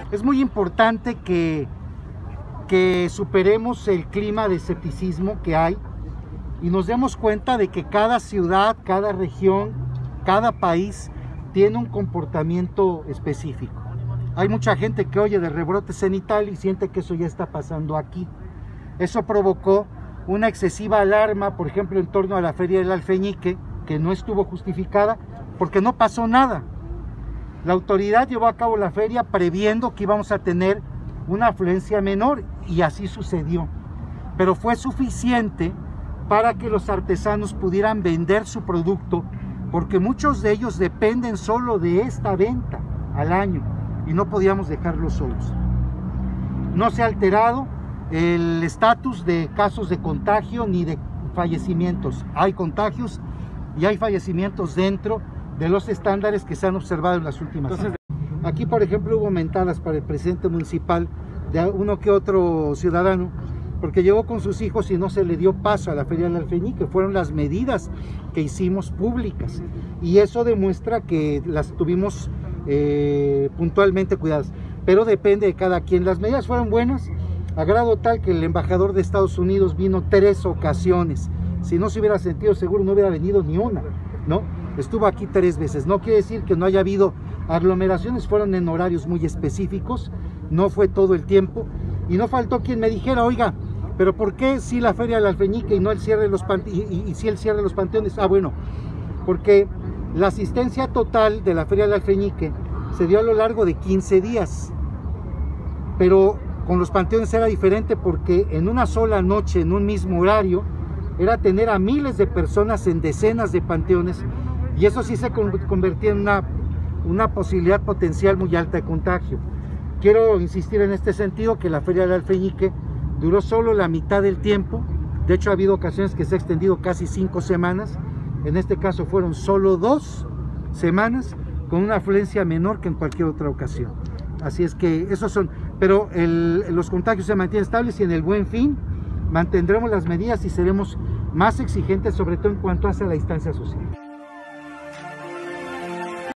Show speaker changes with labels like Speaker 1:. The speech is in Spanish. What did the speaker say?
Speaker 1: Es muy importante que superemos el clima de escepticismo que hay y nos demos cuenta de que cada ciudad, cada región, cada país tiene un comportamiento específico. Hay mucha gente que oye de rebrotes en Italia y siente que eso ya está pasando aquí. Eso provocó una excesiva alarma, por ejemplo, en torno a la Feria del Alfeñique, que no estuvo justificada porque no pasó nada. La autoridad llevó a cabo la feria previendo que íbamos a tener una afluencia menor y así sucedió. Pero fue suficiente para que los artesanos pudieran vender su producto, porque muchos de ellos dependen solo de esta venta al año y no podíamos dejarlos solos. No se ha alterado el estatus de casos de contagio ni de fallecimientos. Hay contagios y hay fallecimientos dentro de los estándares que se han observado en las últimas semanas. Aquí, por ejemplo, hubo mentadas para el presidente municipal de uno que otro ciudadano, porque llegó con sus hijos y no se le dio paso a la Feria del Alfeñique. Fueron las medidas que hicimos públicas y eso demuestra que las tuvimos puntualmente cuidadas, pero depende de cada quien. Las medidas fueron buenas, a grado tal que el embajador de Estados Unidos vino 3 ocasiones. Si no se hubiera sentido seguro, no hubiera venido ni una, ¿no? Estuvo aquí 3 veces. No quiere decir que no haya habido aglomeraciones, fueron en horarios muy específicos, no fue todo el tiempo, y no faltó quien me dijera, oiga, pero ¿por qué si la Feria del Alfeñique y no el cierre de los si el cierre de los panteones? Ah, bueno, porque la asistencia total de la Feria del Alfeñique se dio a lo largo de 15 días, pero con los panteones era diferente porque en una sola noche, en un mismo horario, era tener a miles de personas en decenas de panteones, y eso sí se convertía en una posibilidad potencial muy alta de contagio. Quiero insistir en este sentido que la Feria del Alfeñique duró solo la mitad del tiempo. De hecho, ha habido ocasiones que se ha extendido casi 5 semanas. En este caso fueron solo 2 semanas, con una afluencia menor que en cualquier otra ocasión. Así es que esos son, pero los contagios se mantienen estables y en el Buen Fin mantendremos las medidas y seremos más exigentes, sobre todo en cuanto hace la distancia social.